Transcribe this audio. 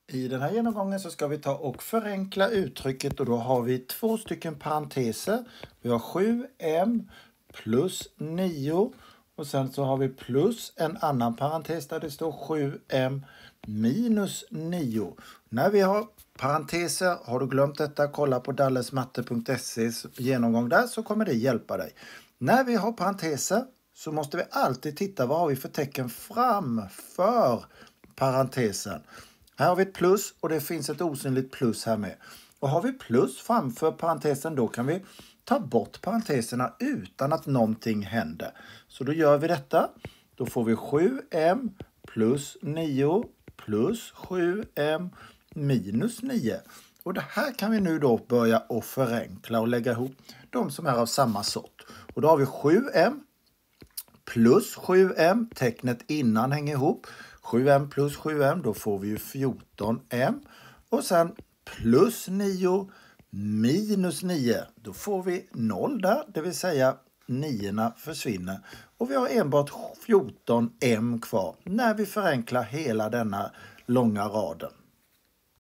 I den här genomgången så ska vi ta och förenkla uttrycket och då har vi 2 stycken parenteser. Vi har 7m plus 9 och sen så har vi plus en annan parentes där det står 7m minus 9. När vi har parenteser, har du glömt detta, kolla på dallesmatte.se's genomgång där så kommer det hjälpa dig. När vi har parenteser så måste vi alltid titta vad har vi för tecken framför parentesen. Här har vi ett plus och det finns ett osynligt plus här med. Och har vi plus framför parentesen då kan vi ta bort parenteserna utan att någonting händer. Så då gör vi detta. Då får vi 7m plus 9 plus 7m minus 9. Och det här kan vi nu då börja och förenkla och lägga ihop de som är av samma sort. Och då har vi 7m plus 7m, tecknet innan hänger ihop. 7m plus 7m, då får vi ju 14m. Och sen plus 9 minus 9, då får vi 0 där, det vill säga 9 försvinner. Och vi har enbart 14m kvar när vi förenklar hela denna långa raden.